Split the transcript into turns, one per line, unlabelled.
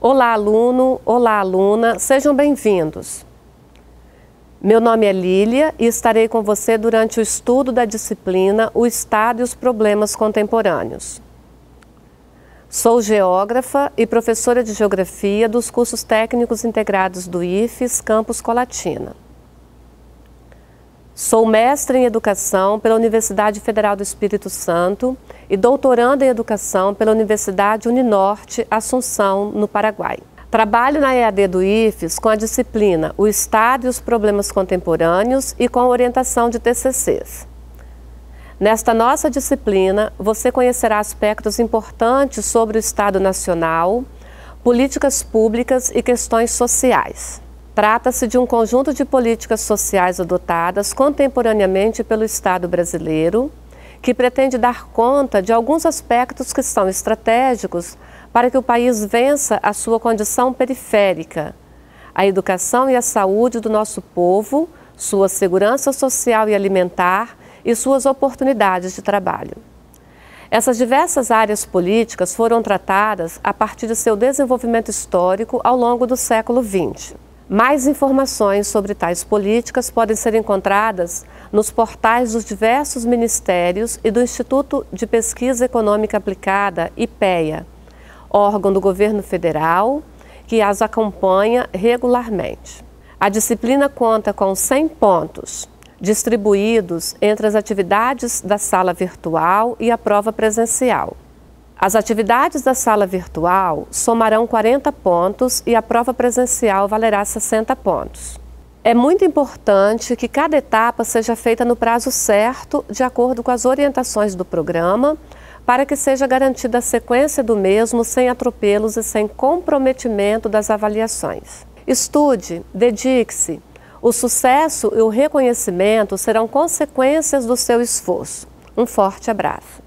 Olá, aluno! Olá, aluna! Sejam bem-vindos! Meu nome é Lília e estarei com você durante o estudo da disciplina O Estado e os Problemas Contemporâneos. Sou geógrafa e professora de Geografia dos cursos técnicos integrados do IFES, Campus Colatina. Sou mestre em Educação pela Universidade Federal do Espírito Santo e doutoranda em Educação pela Universidade Uninorte, Assunção, no Paraguai. Trabalho na EAD do IFES com a disciplina O Estado e os Problemas Contemporâneos e com a orientação de TCCs. Nesta nossa disciplina, você conhecerá aspectos importantes sobre o Estado Nacional, políticas públicas e questões sociais. Trata-se de um conjunto de políticas sociais adotadas contemporaneamente pelo Estado brasileiro, que pretende dar conta de alguns aspectos que são estratégicos para que o país vença a sua condição periférica, a educação e a saúde do nosso povo, sua segurança social e alimentar e suas oportunidades de trabalho. Essas diversas áreas políticas foram tratadas a partir de seu desenvolvimento histórico ao longo do século XX. Mais informações sobre tais políticas podem ser encontradas nos portais dos diversos ministérios e do Instituto de Pesquisa Econômica Aplicada, IPEA, órgão do governo federal que as acompanha regularmente. A disciplina conta com 100 pontos, distribuídos entre as atividades da sala virtual e a prova presencial. As atividades da sala virtual somarão 40 pontos e a prova presencial valerá 60 pontos. É muito importante que cada etapa seja feita no prazo certo, de acordo com as orientações do programa, para que seja garantida a sequência do mesmo sem atropelos e sem comprometimento das avaliações. Estude, dedique-se. O sucesso e o reconhecimento serão consequências do seu esforço. Um forte abraço.